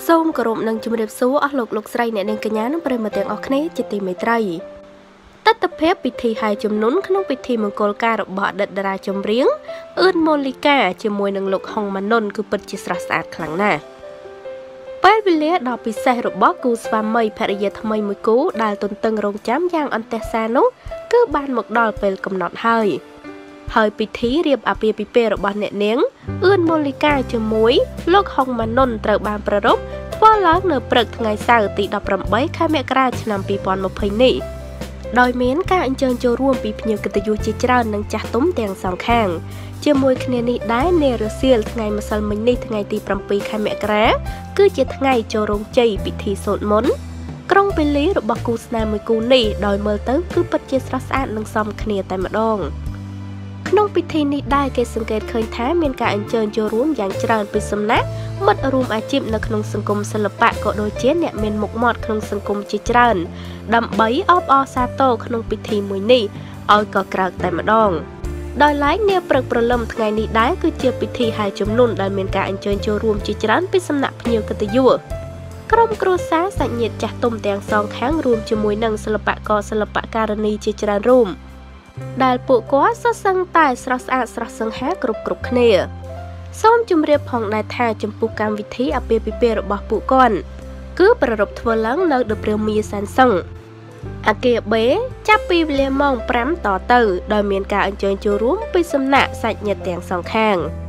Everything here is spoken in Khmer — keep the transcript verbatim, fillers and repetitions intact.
សូមគោរពនឹងជំរាបសួរអស់លោកលោកស្រីអ្នកនាងកញ្ញានិងប្រិយមិត្តទាំងអស់គ្នាជាទីមេត្រីតត្តភាពពិធីហែជំនុនក្នុងពិធីមង្គលការរបស់អតីតតារាចម្រៀងអឿនម៉ូលីកាជាមួយនឹងលោកហុងម៉ាណុនគឺពិតជាស្រស់ស្អាតខ្លាំងណាស់ពេលវេលាដ៏ពិសេសរបស់គូស្វាមីភរិយាថ្មីមួយគូដែលទន្ទឹងរង់ចាំយ៉ាងអន្ទះសារនោះគឺបានមកដល់ពេលកំណត់ហើយហើយពិធីរៀបអាពាហ៍ពិពាហ៍របស់អ្នកនាងអឿនម៉ូលីកាជាមួយលោកហុងម៉ាណុនត្រូវបានប្រារព្ធធ្វើឡើងនៅព្រឹកថ្ងៃសៅរ៍ទីដប់ប្រាំបីខែមករាឆ្នាំពីរពាន់ម្ភៃនេះដោយមានការអញ្ជើញចូលរួមពីភ្ញៀវកិត្តិយសជាច្រើននិងចាស់ទុំទាំងសងខាងជាមួយគ្នានេះដែរនារសៀលថ្ងៃម្សិលមិញនេះថ្ងៃទីប្រាំពីរខែមករាគឺជាថ្ងៃចូលរោងជ័យពិធីសូត្រមន្តក្រុងប៉េលីរបស់គូស្នេហ៍មួយគូនេះដោយមើលទៅគឺពិតជាស្រស់ស្អាតនិងសមគ្នាតែម្ដងក្នុងពិធីនេះដែរគេសង្កេតឃើញថាមានការអញ្ជើញចូលរួមយ៉ាងច្រើនពីសំណាក់មិត្តរួមអាជីពនៅក្នុងសង្គមសិល្បៈក៏ដូចជាអ្នកមានមុខមាត់ក្នុងសង្គមជាច្រើនដើម្បីអបអរសាទរក្នុងពិធីមួយនេះឲ្យកក្រើកតែម្ដងដោយឡែកនាព្រឹកព្រលឹមថ្ងៃនេះដែរគឺជាពិធីហែជំនុនដែលមានការអញ្ជើញចូលរួមជាច្រើនពីសំណាក់ភ្ញៀវកិត្តិយសក្រុមគ្រួសារសាច់ញាតិចាស់ទុំទាំងសងខាងរួមជាមួយនឹងសិល្បករសិល្បការិនីជាច្រើនរូបដែលពួកគាត់សុទ្ធសឹងតែស្រស់ស្អាតស្រស់សង្ហាគ្រប់គ្រប់គ្នាសូមជម្រាបផងដែរថាចំពោះកម្មវិធីអាពាហ៍ពិពាហ៍របស់ពួកគាត់គឺប្រារព្ធធ្វើឡើងនៅដព្រាមាសានសឹងអគារបេចាប់ពីវេលាម៉ោងប្រាំតទៅដោយមានការអញ្ជើញចូលរួមពីសំណាក់សាច់ញាតិទាំងសងខាង